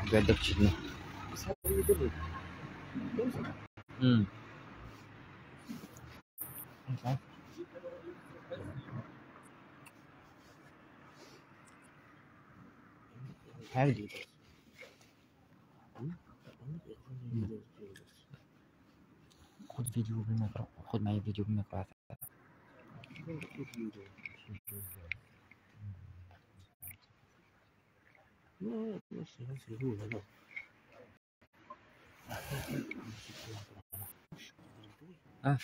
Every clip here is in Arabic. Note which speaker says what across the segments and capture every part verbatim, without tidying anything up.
Speaker 1: بعد داك شدنا. امم عادي. خذ فيديو بالميكرو، خذ معايا فيديو بالميكرو. اه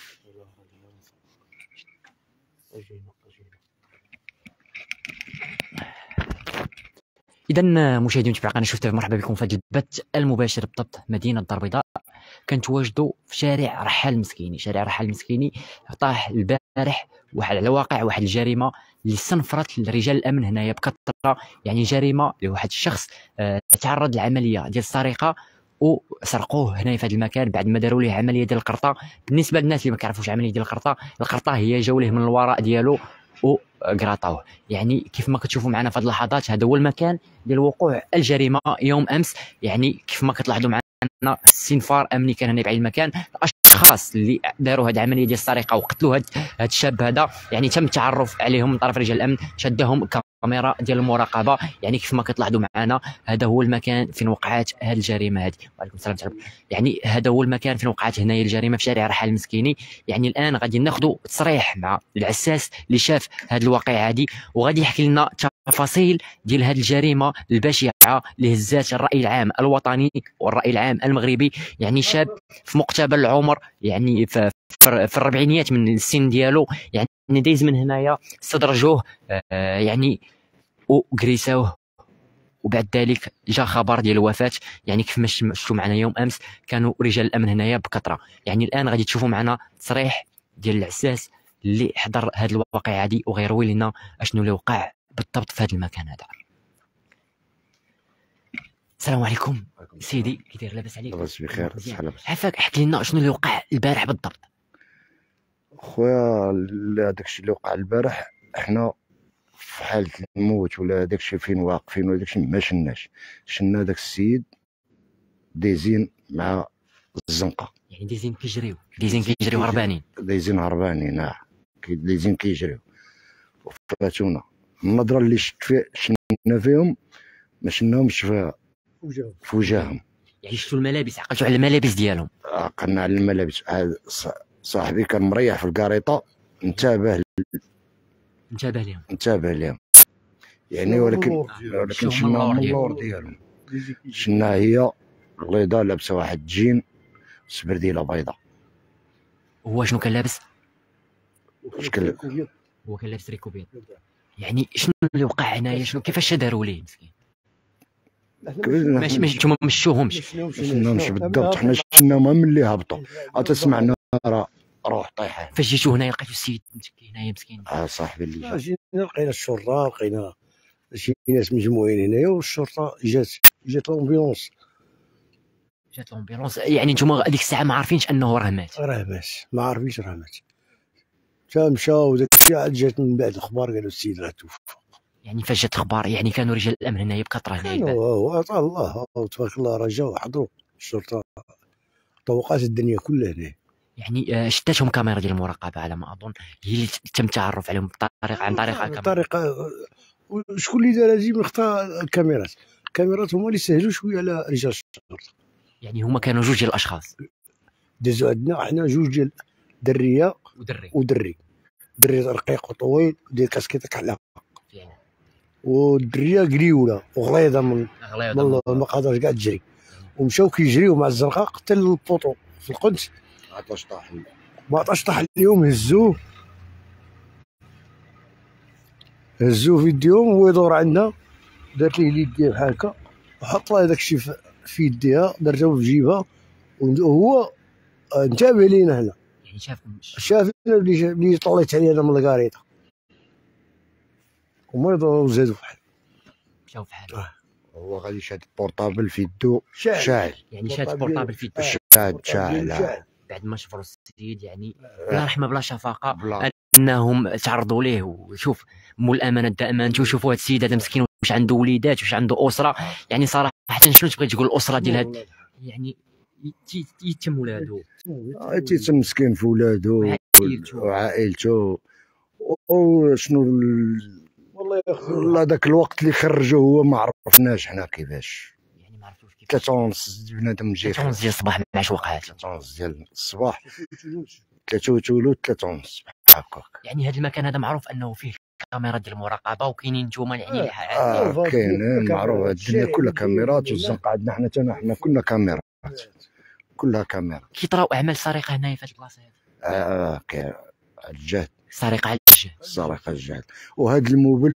Speaker 1: اذا مشاهدي ومتابعي قناه شفت، مرحبا بكم في هذا البث المباشر بالضبط مدينه الدار البيضاء. كنتواجدوا في شارع رحال المسكيني. شارع رحال المسكيني طاح البارح واحد على واقع واحد الجريمه اللي استنفرت رجال الامن هنايا بكثره. يعني جريمه لواحد الشخص آه تعرض لعمليه ديال السرقه وسرقوه هنا في هذا المكان بعد ما داروا ليه عمليه ديال القرطه. بالنسبه للناس اللي ما كيعرفوش عمليه ديال القرطه، القرطه هي جاو ليه من الوراء ديالو وقراطوه. يعني كيف ما كتشوفوا معنا في هذه اللحظات، هذا هو المكان ديال وقوع الجريمه يوم امس. يعني كيف ما كتلاحظوا معنا استنفار امني كان هنا بعيد المكان. الاشخاص اللي داروا هذه العمليه ديال السرقه وقتلوا هذا الشاب هذا، يعني تم التعرف عليهم من طرف رجال الامن، شدهم كاميرا ديال المراقبه. يعني كيف ما كتلاحظوا معنا هذا هو المكان فين وقعت هذه الجريمه هذه. وعليكم السلام ورحمه الله. يعني هذا هو المكان فين وقعت هنايا الجريمه في شارع رحال المسكيني. يعني الان غادي ناخذوا تصريح مع العساس اللي شاف هذه الواقعه هذه، وغادي يحكي لنا تفاصيل ديال هذه الجريمه البشعه اللي هزات الراي العام الوطني والراي العام المغربي. يعني شاب في مقتبل العمر، يعني في, في الربعينيات من السن ديالو، يعني دايز من هنايا استدرجوه آه يعني وكريساوه، وبعد ذلك جاء خبر ديال الوفاه. يعني كيف ما شفتوا معنا يوم امس كانوا رجال الامن هنايا بكثره. يعني الان غادي تشوفوا معنا تصريح ديال العساس اللي حضر هذه الواقعه هذه وغيروي لنا اشنو اللي وقع بالضبط في هذا المكان هذا. السلام عليكم سيدي، كي داير؟ لاباس عليك؟
Speaker 2: لاباس بخير.
Speaker 1: عافاك، احكي لنا شنو اللي وقع البارح بالضبط.
Speaker 2: خويا هذاك الشيء اللي وقع البارح حنا في حاله الموت ولا داك الشيء فين واقفين ولا داك الشيء ما شناش. شنا داك السيد دايزين مع الزنقه،
Speaker 1: يعني دايزين كيجريو دايزين كيجريو هربانين
Speaker 2: دايزين هربانين اه دايزين كيجريو وفاتونا. النظره اللي شفت فيها شنا فيهم ما شناهمش في وجههم.
Speaker 1: يعني شفتوا الملابس، عقلتوا على الملابس ديالهم؟
Speaker 2: عقلنا على الملابس. صاحبي كان مريح في الكاريطه، انتبه
Speaker 1: انتبه لهم
Speaker 2: انتبه لهم يعني. ولكن ولكن شنا من اللور ديالهم. شنا هي البيضاء لابسه واحد جين سبرديله بيضاء.
Speaker 1: هو شنو كان لابس؟
Speaker 2: شكل
Speaker 1: هو كان لابس ريكو بيض. يعني شنو اللي وقع هنايا؟ شنو كيفاش داروا ليه مسكين؟ ماشي ماشي نتوما مشوهمش
Speaker 2: مشناهمش بالضبط. حنا شناهم من اللي هبطوا عاد سمعنا راه روح طايحه.
Speaker 1: فاش جيتو هنايا لقيتو السيد متكي هنايا مسكين؟
Speaker 2: اه صاحبي اللي جا
Speaker 3: جينا لقينا الشرطه، لقينا شي ناس مجموعين هنايا، والشرطه جات جات لومبيلونس
Speaker 1: جات لومبيلونس. يعني نتوما هذيك الساعه ما عارفينش انه راه مات؟
Speaker 3: راه مات، ما عارفينش راه مات. تا مشاو داك الشيء عاد جات من بعد الاخبار قالوا السيد راه توفى.
Speaker 1: يعني فاش جات الاخبار يعني كانوا رجال الامن هنايا بكثره هنايا؟
Speaker 3: هو عطا الله تبارك الله، راه جاو حضروا الشرطه، طوقات الدنيا كلها هنا.
Speaker 1: يعني شداتهم كاميرا ديال المراقبه على ما اظن، هي اللي تم التعرف عليهم بطريقه عن طريق الكاميرا.
Speaker 3: طريقه شكون اللي دار هذه؟ من اختار الكاميرات. الكاميرات هما اللي سهلوا شويه على رجال الشرطه.
Speaker 1: يعني هما كانوا جوج ديال الاشخاص
Speaker 3: دازوا عندنا حنا جوج ديال دريه
Speaker 1: ودري
Speaker 3: ودري دري رقيق وطويل ديال كاسكيطه كحله،
Speaker 1: يعني
Speaker 3: والدريه قريوله وغليظه من
Speaker 1: غليظه
Speaker 3: ما قادرش كاع تجري، ومشاو كيجريو مع الزرقاء حتى للبوطو في القدس.
Speaker 2: عطاش طاح
Speaker 3: ما عطاش طاح اليوم، هزوه هزوه في يديهم، هو يدور عندنا دارت ليه اليد بحال هكا وحط له داك الشيء في يديها، درته في جيبها، وهو انتبه لينا هنا.
Speaker 1: يعني شافكم
Speaker 3: شافنا اللي طليت عليه انا من الكاريطه، وما يدوروا زادوا بحال
Speaker 1: مشاو في حال.
Speaker 3: آه.
Speaker 2: هو غادي شاد بورطابل في يدو شاعل.
Speaker 1: يعني شاد بورطابل في يدو
Speaker 2: شاد شاعل
Speaker 1: بعد ما شفروا السيد. يعني بلا رحمه بلا شفقه بلا. انهم تعرضوا ليه. وشوف مول الامانه دائما انتم شوفوا هذا السيد هذا مسكين واش عنده وليدات واش عنده اسره. يعني صراحه شنو تبغي تقول الاسره ديال هاد يعني يتم ولادو
Speaker 2: تيتم مسكين في ولادو وعائلته وشنو
Speaker 3: والله يا اخي
Speaker 2: والله ذاك الوقت اللي خرجوه هو ما عرفناش حنا كيفاش.
Speaker 1: يعني ما عرفتوش كيف
Speaker 2: ثلاثة ونص بنادم جاي
Speaker 1: ثلاثة ونص ديال الصباح مع شي وقعات
Speaker 2: ثلاثة ونص ديال الصباح ثلاثة وثلث ثلاثة ونص هكاك.
Speaker 1: يعني هذا المكان هذا معروف انه فيه كاميرات ديال المراقبه وكاينين نتوما يعني
Speaker 2: اه كاين معروف الدنيا كلها كاميرات والزنقه عندنا حنا حتى حنا كلنا كاميرات كلها كاميرا.
Speaker 1: كيطراو اعمال سرقه هنايا في هذه البلاصه هذه؟
Speaker 2: اه كاين الجهد
Speaker 1: سرقه على الجهد
Speaker 2: سرقه الجهد. وهذا الموبل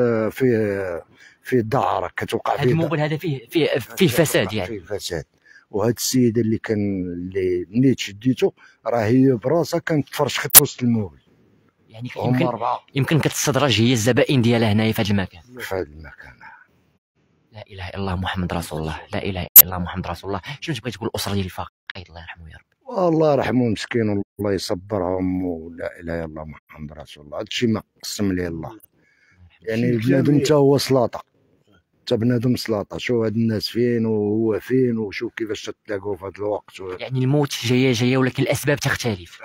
Speaker 2: فيه فيه دعاره كتوقع فيه.
Speaker 1: هذا الموبل هذا فيه فيه فيه فساد يعني
Speaker 2: فيه فساد. وهاد السيده اللي كان اللي ملي شديته راه هي براسها كانت تفرشخت وسط الموبل.
Speaker 1: يعني يمكن يمكن كتستدرج هي الزبائن ديالها هنايا في هذا المكان.
Speaker 2: في هذا المكان.
Speaker 1: لا اله الا الله محمد رسول الله، لا اله الا الله محمد رسول الله. شنو تبغي تقول الاسره ديال الفقيد الله يرحمه يا ربي؟
Speaker 2: الله يرحمه مسكين والله يصبرهم ولا اله الا الله محمد رسول الله. هادشي ما قسم ليه الله. يعني البنادم حتى هو سلاطه، حتى بنادم سلاطه. شوف هاد الناس فين وهو فين وشوف كيفاش تلاقوا في هذا الوقت و...
Speaker 1: يعني الموت جايه جايه ولكن الاسباب تختلف.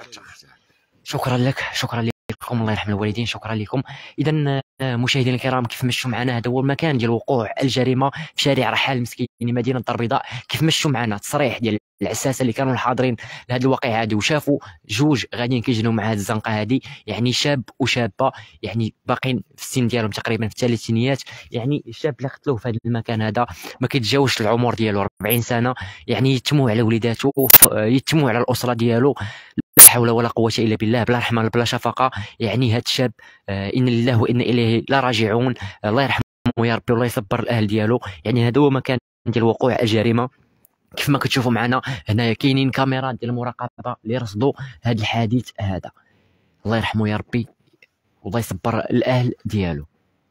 Speaker 1: شكرا لك، شكرا لكم، الله يرحم الوالدين، شكرا لكم. اذا مشاهدينا الكرام كيف مشوا معنا هذا هو المكان ديال وقوع الجريمه في شارع رحال المسكيني مدينه الدار البيضاء. كيف مشوا معنا تصريح ديال العساسه اللي كانوا الحاضرين لهذه الواقعه هذه وشافوا جوج غاديين كيجنوا مع هذه الزنقه هذه، يعني شاب وشابه يعني باقين في السن ديالهم تقريبا في الثلاثينيات. يعني الشاب اللي قتلوه في هذا المكان هذا ما كيتجاوزش العمر ديالو أربعين سنه، يعني يتموا على وليداته يتموا على الاسره ديالو. لا حول ولا قوة إلا بالله، بلا رحمة بلا شفقة. يعني هذا الشاب آه إن لله وإن إليه لا راجعون. آه الله يرحمه يا ربي والله يصبر الأهل ديالو. يعني هذا هو مكان ديال وقوع الجريمة. كيف ما كتشوفوا معنا هنايا كاينين كاميرات ديال المراقبة اللي رصدوا هذا الحادث هذا. الله يرحمه يا ربي والله يصبر الأهل ديالو.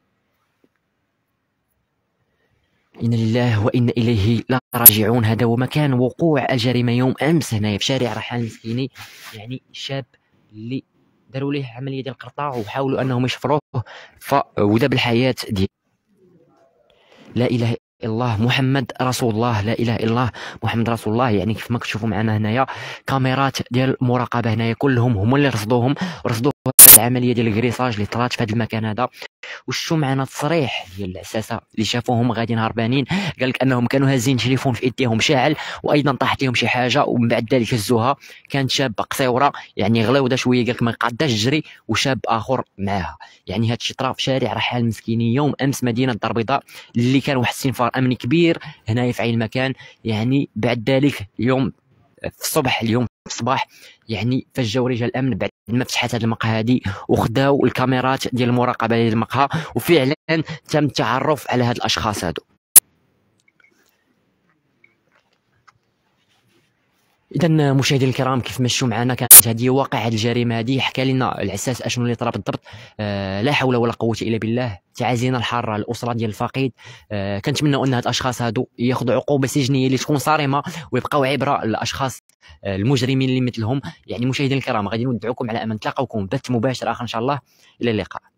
Speaker 1: إن لله وإن إليه لا راجعون. هذا هو مكان وقوع الجريمة يوم أمس هنايا في شارع رحال المسكيني. يعني الشاب اللي داروا ليه عملية ديال القرطاع وحاولوا أنهم يشفروه فودا بالحياة ديال. لا إله إلا الله محمد رسول الله، لا إله إلا الله محمد رسول الله. يعني كيف ما كتشوفوا معنا هنايا كاميرات ديال المراقبة هنايا كلهم هما اللي رصدوهم رصدوا العملية ديال الكريساج اللي طرات في هذا المكان هذا. وشو معنا التصريح ديال العساسه اللي شافوهم غاديين هربانين، قال لك انهم كانوا هازين تليفون في ايديهم شاعل وايضا طاحت لهم شي حاجه ومن بعد ذلك هزوها. كانت شابه قصيره يعني غلاوده شويه، قال لك ما قاداش تجري وشاب اخر معاها. يعني هذا الشيء طرا في شارع رحال المسكيني يوم امس مدينه الدار البيضاء اللي كان واحد استنفار امني كبير هنايا في عين المكان. يعني بعد ذلك اليوم في الصبح اليوم في الصباح يعني فجاو رجال الامن بعد ما فتحت هذه المقهى هذه وخداو الكاميرات ديال المراقبه ديال المقهى وفعلا تم التعرف على هاد الاشخاص هادو. اذا مشاهدينا الكرام كيف مشوا معنا كانت هذه واقعه الجريمه هذه. حكى لنا العساس اشنو اللي طرا بالضبط. آه لا حول ولا قوه الا بالله. تعازينا الحاره للاسره ديال الفقيد. آه كنتمنوا ان هاد الاشخاص هادو ياخذوا عقوبه سجنيه اللي تكون صارمه ويبقاو عبره للاشخاص آه المجرمين اللي مثلهم. يعني مشاهدينا الكرام غادي نودعوكم على امل نتلاقاوكم بث مباشر اخر ان شاء الله. الى اللقاء.